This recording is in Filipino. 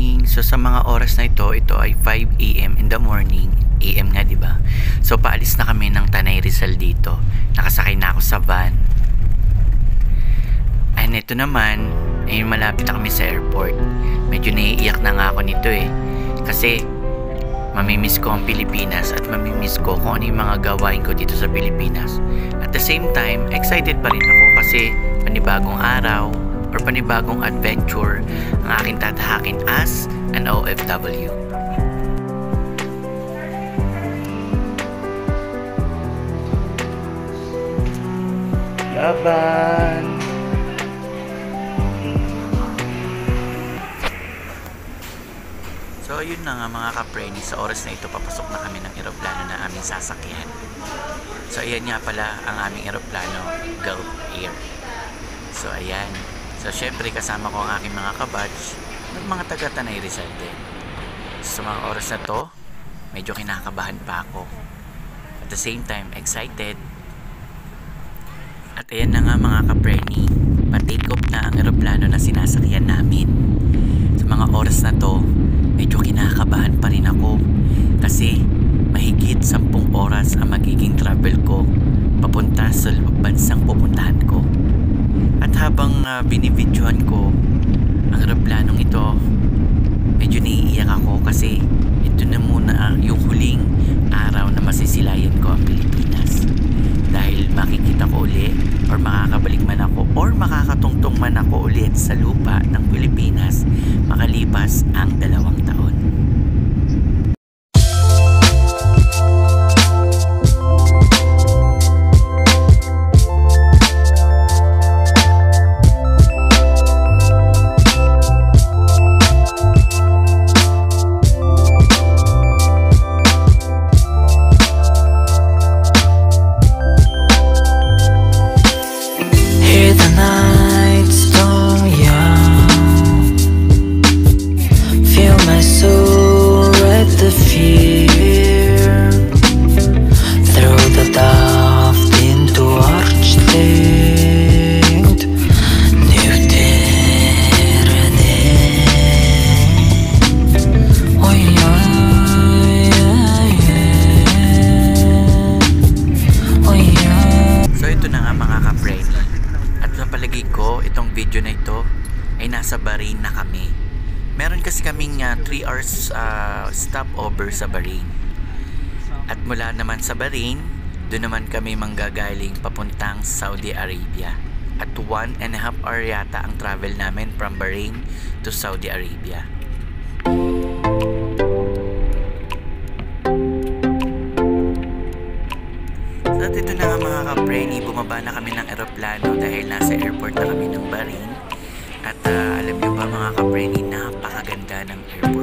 So sa mga oras na ito ay 5 AM in the morning. AM nga, 'di ba? So paalis na kami ng Tanay Rizal dito. Nakasakay na ako sa van. And ito naman, ay malapit na kami sa airport. Medyo naiiyak na nga ako nito kasi mamimiss ko ang Pilipinas at mamimiss ko kung ano yung mga gawain ko dito sa Pilipinas. At the same time, excited pa rin ako kasi panibagong araw or panibagong adventure ang aking tatahakin as an OFW. Laban! So yun na nga mga ka-preni, sa oras na ito papasok na kami ng eroplano na aming sasakyan. So ayan nga pala ang aming eroplano, Gulf Air. So ayan. So syempre kasama ko ang aking mga kabatch ng mga taga Tanay Rizal din. So, sa mga oras na to, medyo kinakabahan pa ako. At the same time, excited. At ayan na nga mga ka-preni, pa-take off na ang eroplano na sinasakyan namin. Sa mga oras na to, medyo kinakabahan pa rin ako kasi mahigit 10 oras ang magiging travel ko papunta sa bansang pupuntahan ko. At habang binibidyohan ko ang eroplanong ito, medyo naiiyak ako kasi ito na muna yung huling araw na masisilayan ko ang Pilipinas. Dahil makikita ko ulit or makakabalik man ako or makakatungtong man ako ulit sa lupa ng Pilipinas makalipas ang 2 taon. Video na ito ay nasa Bahrain na kami. Meron kasi kaming 3 hours stopover sa Bahrain. At mula naman sa Bahrain, doon naman kami manggagaling papuntang Saudi Arabia. At 1.5 hour yata ang travel namin from Bahrain to Saudi Arabia. So at ito na nga mga ka-preni, bumaba na kami ng eroplano dahil nasa airport na kami ng Bahrain. At alam nyo ba mga ka-preni, napakaganda ng airport